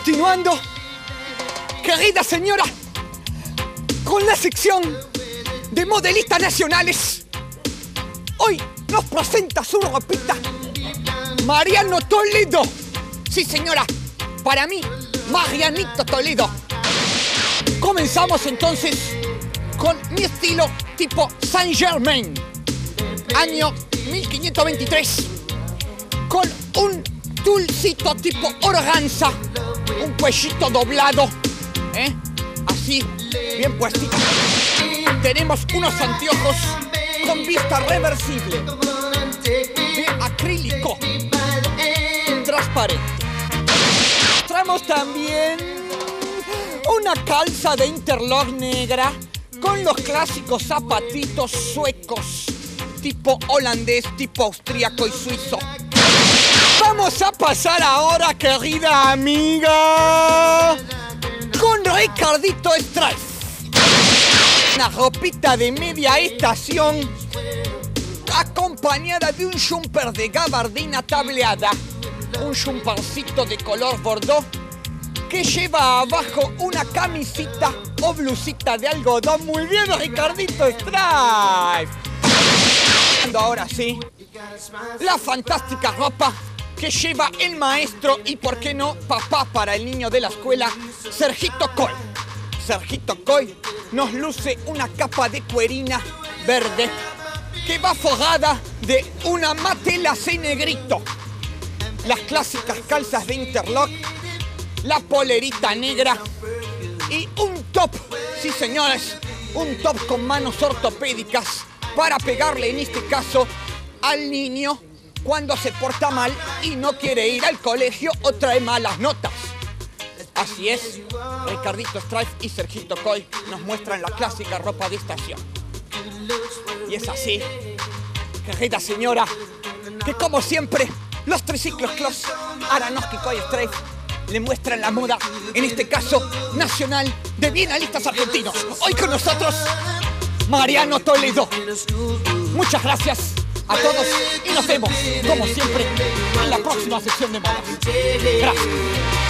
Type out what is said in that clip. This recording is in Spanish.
Continuando, querida señora, con la sección de modelistas nacionales. Hoy nos presenta su ropita Mariano Toledo. Sí, señora, para mí, Marianito Toledo. Comenzamos entonces con mi estilo tipo Saint Germain, año 1523, con un tulcito tipo organza, un cuellito doblado, así, bien puestito. Tenemos unos anteojos con vista reversible, de acrílico, transparente. Mostramos también una calza de interlock negra con los clásicos zapatitos suecos, tipo holandés, tipo austríaco y suizo. Vamos a pasar ahora, querida amiga, con Ricardito Strife. Una ropita de media estación acompañada de un jumper de gabardina tableada, un jumpercito de color bordeaux que lleva abajo una camisita o blusita de algodón. Muy bien, Ricardito Strife. Ahora sí, la fantástica ropa que lleva el maestro y, por qué no, papá para el niño de la escuela, Sergito Coy. Sergito Coy nos luce una capa de cuerina verde que va forrada de una matelacé negrito, las clásicas calzas de interlock, la polerita negra y un top, sí señores, un top con manos ortopédicas para pegarle en este caso al niño cuando se porta mal y no quiere ir al colegio o trae malas notas. Así es, Ricardito Strife y Sergito Coy nos muestran la clásica ropa de estación. Y es así, querida señora, que como siempre, los triciclos Clos, Aranowski, Coy, Strife le muestran la moda, en este caso nacional, de bienalistas argentinos. Hoy con nosotros, Mariano Toledo. Muchas gracias a todos y nos vemos, como siempre, en la próxima sección de moda. Gracias.